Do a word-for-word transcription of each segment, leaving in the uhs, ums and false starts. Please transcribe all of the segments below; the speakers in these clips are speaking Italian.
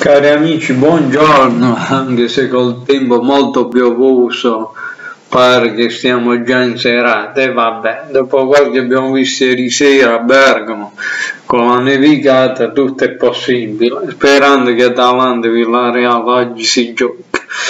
Cari amici, buongiorno, anche se col tempo molto piovoso pare che stiamo già in serata e vabbè, dopo quel che abbiamo visto ieri sera a Bergamo con la nevicata tutto è possibile, sperando che Atalanta e Villarreal oggi si giochi.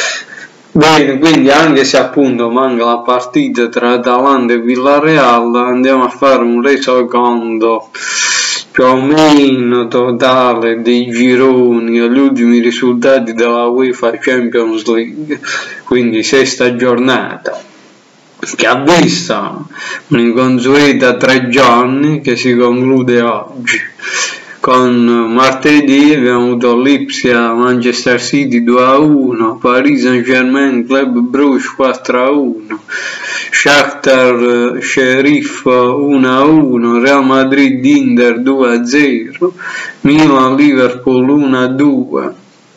Bene, quindi anche se appunto manca la partita tra Atalanta e Villarreal, andiamo a fare un resoconto più o meno totale dei gironi e gli ultimi risultati della UEFA Champions League, quindi sesta giornata, che ha visto un'inconsueta tre giorni che si conclude oggi. Con martedì abbiamo avuto Lipsia Manchester City due a uno, Paris Saint-Germain Club Brugge quattro a uno, Shakhtar Sheriff uno a uno, Real Madrid Inter due a zero, Milan Liverpool uno a due,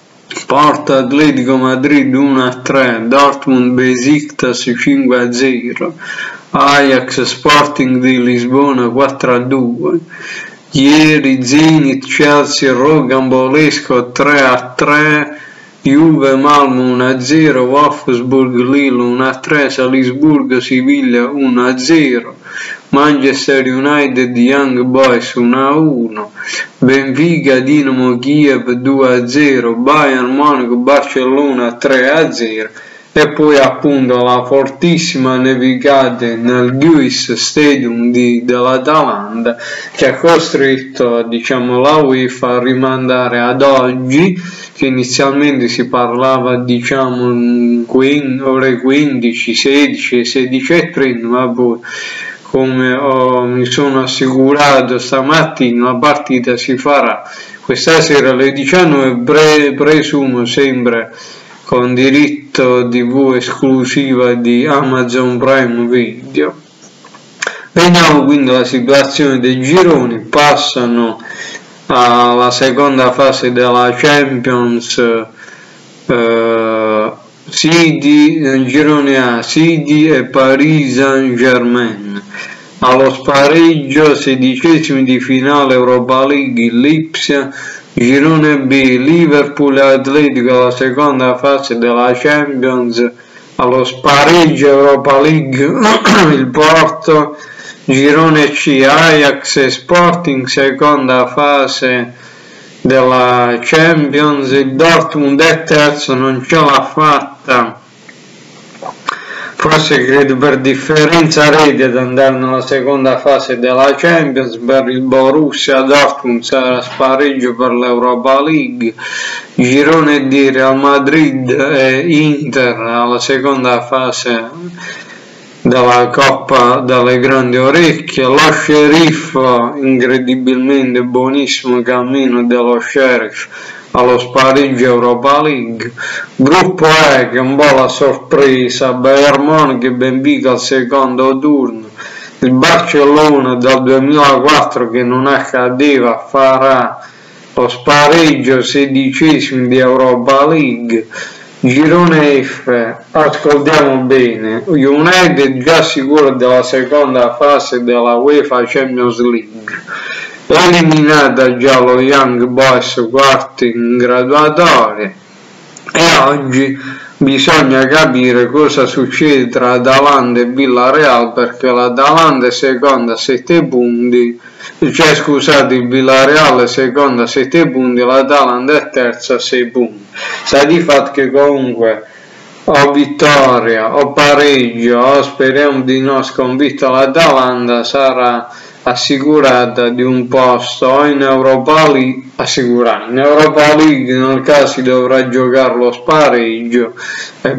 Porto Atletico Madrid uno a tre, Dortmund Besiktas cinque a zero, Ajax Sporting di Lisbona quattro a due. Ieri Zenit Chelsea Rocambolesco tre a tre, Juve Malmo uno a zero, Wolfsburg Lille uno a tre, Salisburgo Siviglia uno a zero, Manchester United Young Boys uno a uno, Benfica Dinamo Kiev due a zero, Bayern Monaco Barcellona tre a zero. E poi appunto la fortissima nevicata nel Guis Stadium di, dell'Atalanta, che ha costretto, diciamo, la UEFA a rimandare ad oggi, che inizialmente si parlava, diciamo, ore quindici, sedici, sedici e trenta, ma poi, come ho, mi sono assicurato stamattina, la partita si farà questa sera alle diciannove, pre, presumo sempre con diritto tivù esclusiva di Amazon Prime Video. Vediamo quindi la situazione dei gironi. Passano alla seconda fase della Champions eh, City, nel girone A City e Paris Saint-Germain. Allo spareggio sedicesimi di finale Europa League Lipsia. Girone B, Liverpool e Atletico alla seconda fase della Champions, allo spareggio Europa League il Porto. Girone C, Ajax e Sporting seconda fase della Champions, il Dortmund è terzo, non ce l'ha fatta, forse credo per differenza rete ad andare nella seconda fase della Champions. Per il Borussia Dortmund sarà spareggio per l'Europa League. Girone D, Real Madrid e Inter alla seconda fase della Coppa dalle Grandi Orecchie. Lo Sheriff, incredibilmente buonissimo cammino dello Sheriff allo spareggio Europa League. Gruppo E, che è un po' la sorpresa, Bayern Monaco e Benfica al secondo turno. Il Barcellona dal duemilaquattro, che non accadeva, farà lo spareggio sedicesimi di Europa League. Girone F, ascoltiamo bene, United già sicuro della seconda fase della UEFA Champions League. Eliminata già lo Young Boys quarti in graduatoria, e oggi bisogna capire cosa succede tra Atalanta e Villarreal, perché l'Atalanta è seconda a sette punti, cioè scusate, il Villarreal è seconda a sette punti, l'Atalanta è terza a sei punti. Sta di fatto che comunque o vittoria o pareggio o speriamo di no sconfitta l'Atalanta sarà assicurata di un posto o in Europa League, assicurata in Europa League nel caso si dovrà giocare lo spareggio, e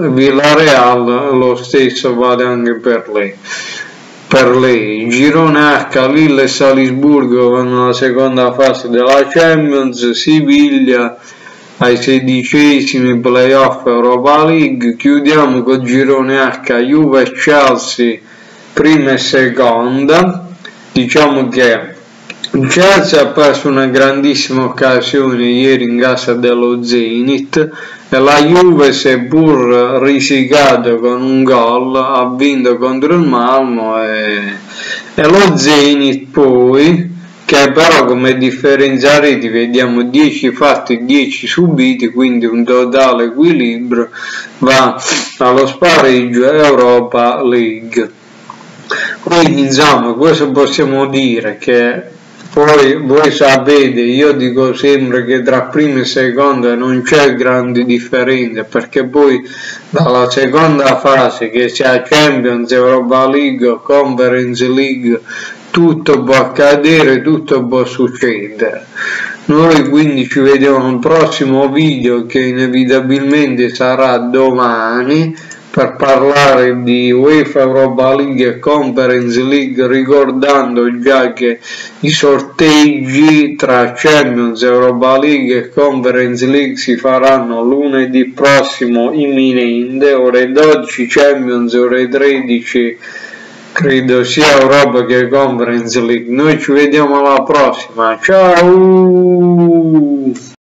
Villarreal lo stesso vale anche per lei. Per lei. Girone H, Lille e Salisburgo vanno alla seconda fase della Champions, Siviglia ai sedicesimi playoff Europa League. Chiudiamo con Girone H, Juve e Chelsea prima e seconda. Diciamo che il Chelsea ha perso una grandissima occasione ieri in casa dello Zenit e la Juve, seppur risicato con un gol, ha vinto contro il Malmo, e, e lo Zenit poi che però come differenza reti vediamo dieci fatti, dieci subiti, quindi un totale equilibrio va allo spareggio Europa League. Quindi insomma questo possiamo dire, che poi voi sapete, io dico sempre che tra prima e seconda non c'è grandi differenze, perché poi dalla seconda fase, che sia Champions, Europa League, Conference League, tutto può accadere, tutto può succedere. Noi quindi ci vediamo al prossimo video, che inevitabilmente sarà domani, per parlare di UEFA Europa League e Conference League, ricordando già che i sorteggi tra Champions, Europa League e Conference League si faranno lunedì prossimo imminente, ore dodici Champions, ore tredici credo sia Europa che Conference League. Noi ci vediamo alla prossima, ciao!